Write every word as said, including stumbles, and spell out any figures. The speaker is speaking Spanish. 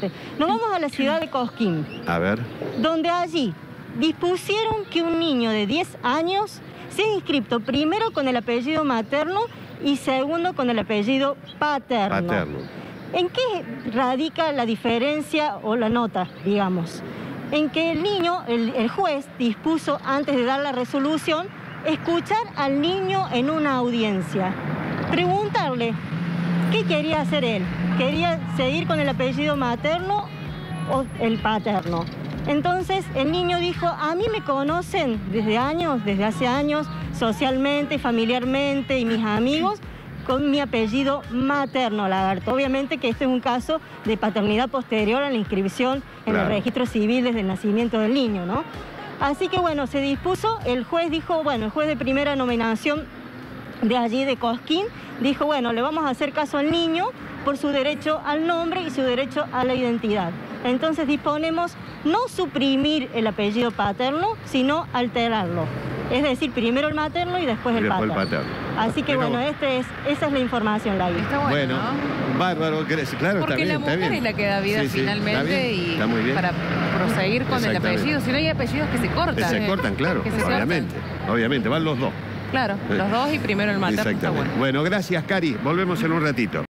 exactamente. Nos vamos a la ciudad de Cosquín. A ver. Donde allí dispusieron que un niño de diez años sea inscripto primero con el apellido materno y segundo con el apellido paterno. Paterno. ¿En qué radica la diferencia o la nota, digamos? En que el niño, el, el juez, dispuso antes de dar la resolución, escuchar al niño en una audiencia. Preguntarle qué quería hacer él. ¿Quería seguir con el apellido materno o el paterno? Entonces el niño dijo, a mí me conocen desde años, desde hace años, socialmente, familiarmente y mis amigos, con mi apellido materno, Lagarto. Obviamente que este es un caso de paternidad posterior a la inscripción en Claro. el registro civil desde el nacimiento del niño, ¿no? Así que bueno, se dispuso, el juez dijo, bueno, el juez de primera nominación de allí de Cosquín, dijo, bueno, le vamos a hacer caso al niño por su derecho al nombre y su derecho a la identidad. Entonces disponemos no suprimir el apellido paterno, sino alterarlo. Es decir, primero el materno y después, Y el, después paterno. el paterno. Así que Pero- bueno, este es, esa es la información, Lavi. Está bueno, Bueno, ¿no? bárbaro, cre- claro, Porque está bien, la está mujer bien. es la que da vida Sí, sí, finalmente está bien, y está muy bien. para proseguir con el Exactamente. apellido. Si no hay apellidos que se cortan. Que se cortan, claro, Que se cortan. obviamente. Obviamente, van los dos. Claro, los dos y primero el materno está Exactamente. bueno. Bueno, gracias, Cari. Volvemos en un ratito.